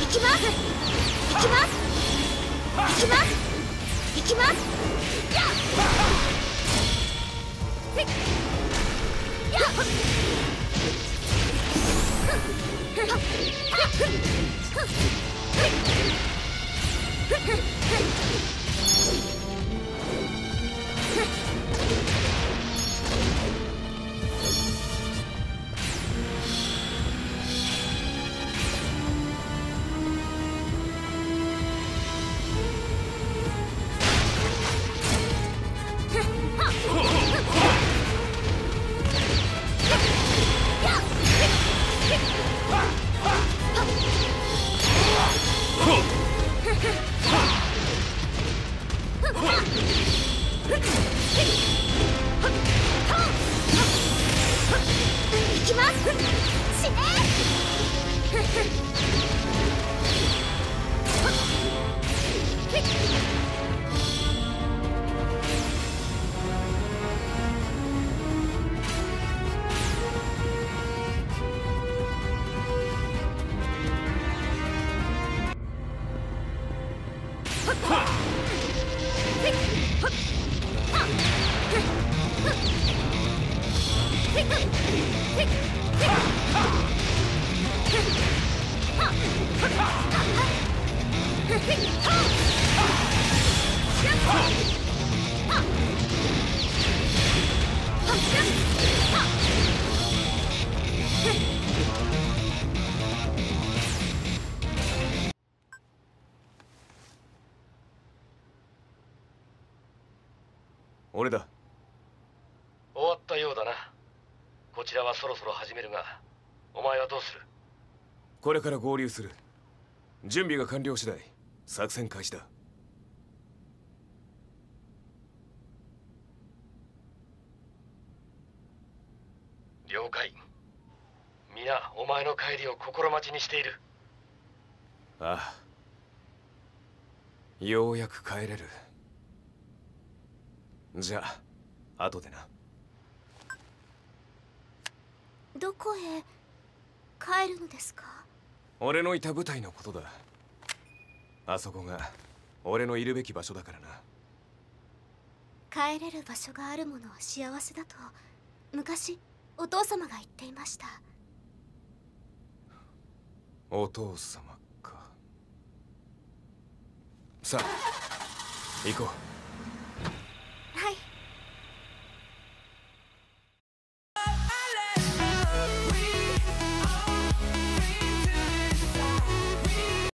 きます行きます行きます行きますやっやっ俺だ。 終わったようだな。こちらはそろそろ始めるが、お前はどうする？ これから合流する。準備が完了次第作戦開始だ。 了解。皆お前の帰りを心待ちにしている。 ああ、ようやく帰れる。じゃあ後でな。 どこへ帰るのですか？ 俺のいた部隊のことだ。あそこが俺のいるべき場所だからな。 帰れる場所があるものは幸せだと昔お父様が言っていました。 お父様か。さあ行こう。